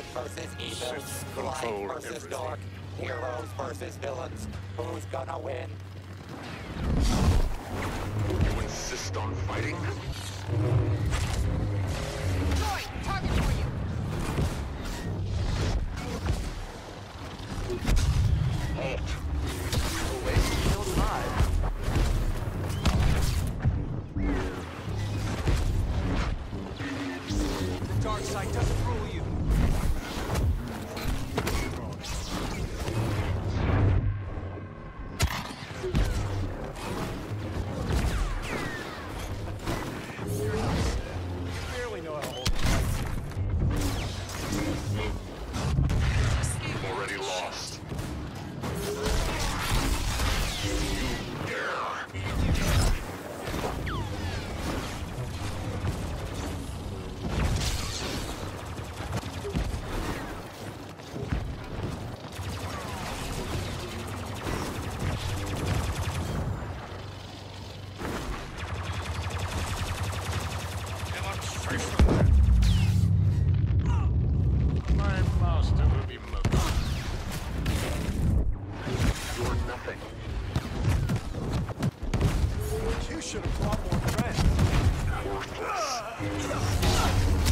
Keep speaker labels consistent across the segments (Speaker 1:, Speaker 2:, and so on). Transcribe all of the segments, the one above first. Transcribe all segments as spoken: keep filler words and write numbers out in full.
Speaker 1: versus evil,
Speaker 2: Sith
Speaker 1: light
Speaker 2: control
Speaker 1: versus
Speaker 2: everything.
Speaker 1: dark, heroes versus villains. Who's gonna win?
Speaker 2: You insist on fighting?
Speaker 3: Droid, target for you!
Speaker 2: Halt! Away, still alive.
Speaker 4: The dark side doesn't rule you. You're not Sith. You barely know how to hold a lightsaber.
Speaker 2: Already lost. You dare! My master will be murdered. You're nothing.
Speaker 4: You should have brought more friends.
Speaker 2: Worthless.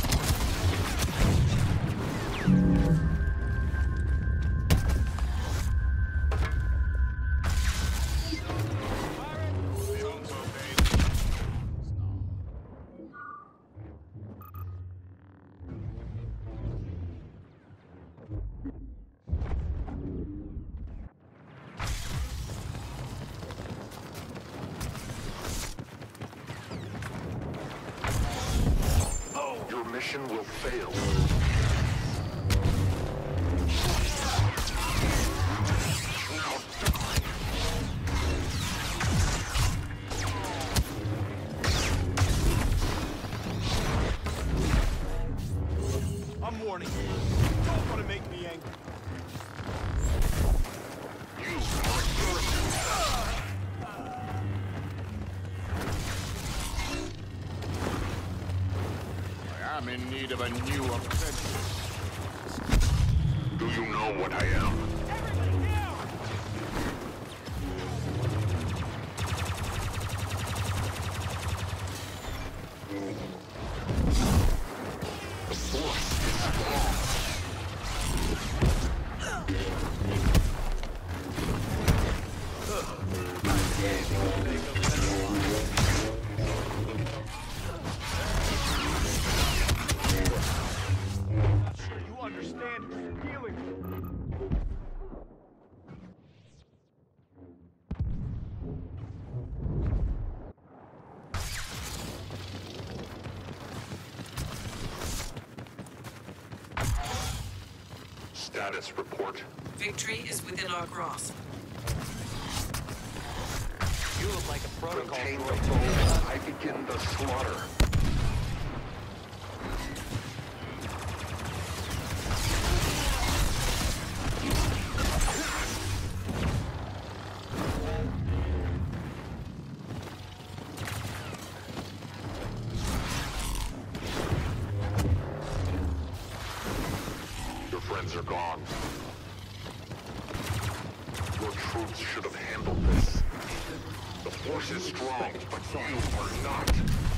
Speaker 2: Your mission will fail.
Speaker 4: I'm warning you. Don't want to make me angry.
Speaker 2: You are a I am in need of a new apprentice. Do you know what I am?
Speaker 4: Everybody down!
Speaker 2: The Force is strong.
Speaker 4: Not sure you understand your feeling.
Speaker 2: Status report.
Speaker 5: Victory is within our grasp.
Speaker 4: You look like a protocol
Speaker 2: Contain the
Speaker 4: droid.
Speaker 2: foe. I begin the slaughter. Your friends are gone. Your troops should have handled this. The Force is strong, but you are not.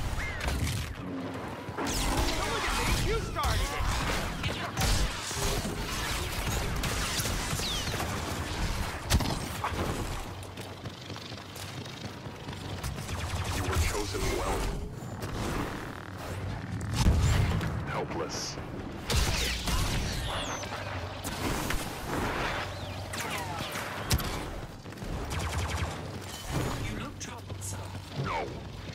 Speaker 4: Don't look at me! You started it!
Speaker 2: You were chosen well. Helpless.
Speaker 5: You look troubled, sir.
Speaker 2: No.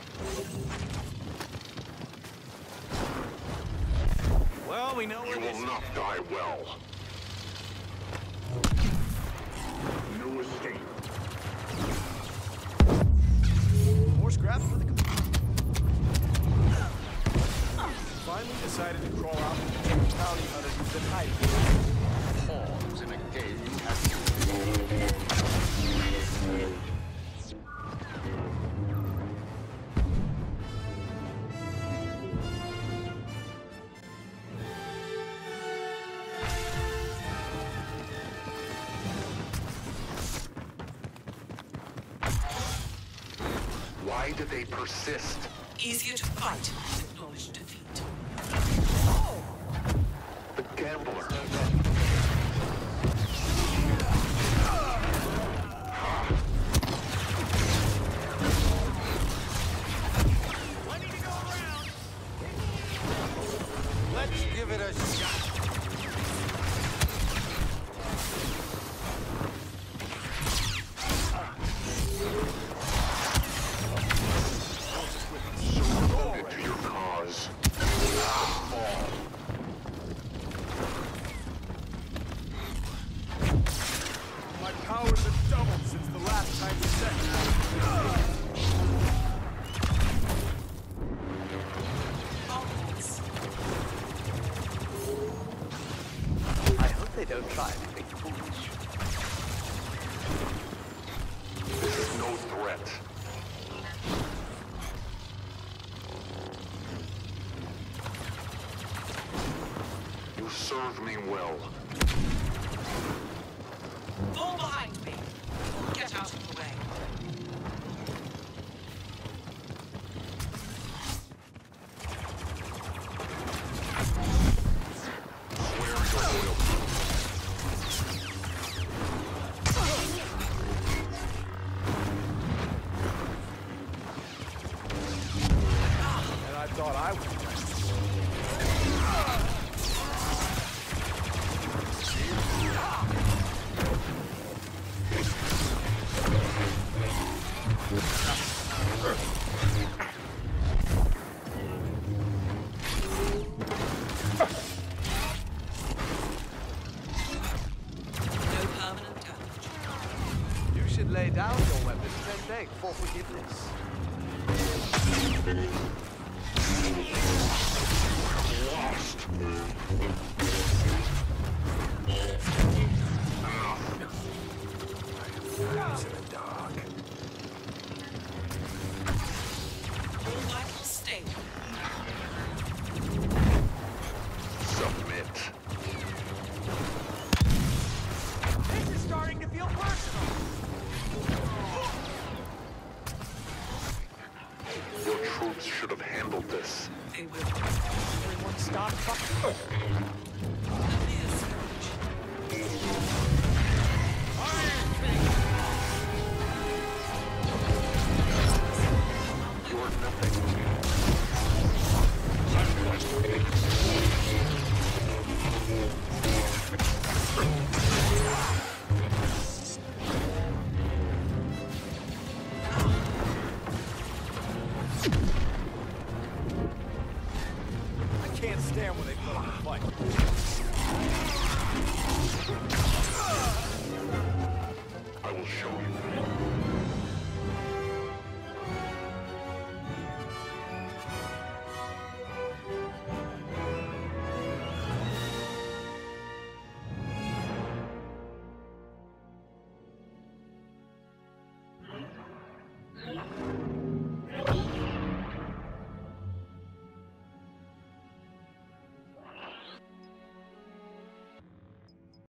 Speaker 4: Well, we know
Speaker 2: You
Speaker 4: where
Speaker 2: will
Speaker 4: this
Speaker 2: not die well. No escape.
Speaker 4: More scraps for the com- Finally decided to crawl out and the bounty hunter who's been hiding.
Speaker 2: Pawns in a game you have Why do they persist?
Speaker 5: Easier to fight than acknowledge defeat.
Speaker 2: The gambler.
Speaker 4: Plenty to go around. Let's give it a shot.
Speaker 2: Devoted to your cause. Fall.
Speaker 4: My powers have doubled since the last time you set
Speaker 5: Always.
Speaker 6: I hope they don't try anything foolish.
Speaker 2: This is no threat. You served me well.
Speaker 5: Fall behind me. Get out of the way.
Speaker 2: Swear your loyalty.
Speaker 4: and I thought I was next.
Speaker 5: No permanent damage.
Speaker 6: You should lay down your weapons and beg for forgiveness.
Speaker 2: Lost.
Speaker 4: In the dark.
Speaker 5: All vitals stable.
Speaker 2: Submit.
Speaker 4: This is starting to feel personal.
Speaker 2: Your troops should have handled this.
Speaker 5: They will.
Speaker 4: Everyone stop fucking.